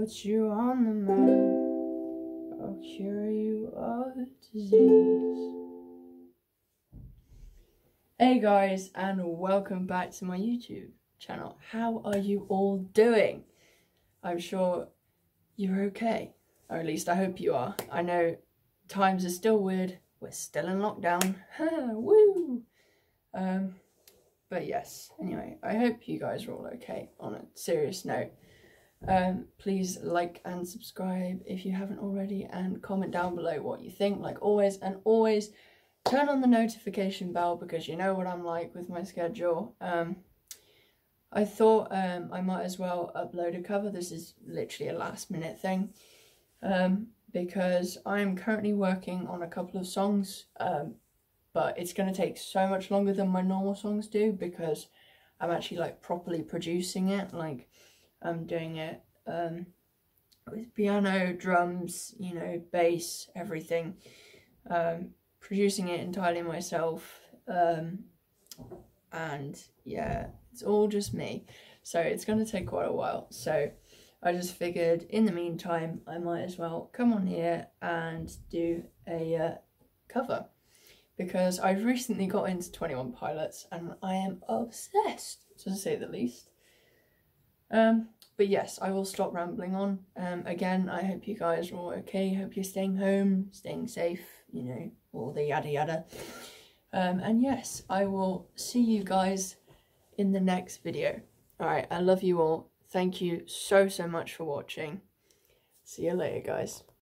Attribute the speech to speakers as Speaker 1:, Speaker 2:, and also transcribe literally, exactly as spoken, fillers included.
Speaker 1: put you on the map. I'll cure you of disease. Hey guys, and welcome back to my YouTube channel. How are you all doing? I'm sure you're okay, or at least I hope you are. I know times are still weird. We're still in lockdown. Woo! Um, but yes, anyway, I hope you guys are all okay. On a serious note, um, please like and subscribe if you haven't already, and comment down below what you think, like always, and always turn on the notification bell because you know what I'm like with my schedule. Um, I thought um, I might as well upload a cover. This is literally a last minute thing. Um, because I'm currently working on a couple of songs, um, but it's going to take so much longer than my normal songs do because I'm actually like properly producing it. Like I'm doing it um, with piano, drums, you know, bass, everything. Um, producing it entirely myself, um, and yeah, it's all just me. So it's going to take quite a while. So I just figured in the meantime, I might as well come on here and do a uh, cover. Because I've recently got into twenty-one Pilots and I am obsessed, to say the least. Um, but yes, I will stop rambling on. Um, again, I hope you guys are all okay. Hope you're staying home, staying safe, you know, all the yada yada. Um, and yes, I will see you guys in the next video. Alright, I love you all. Thank you so, so much for watching. See you later, guys.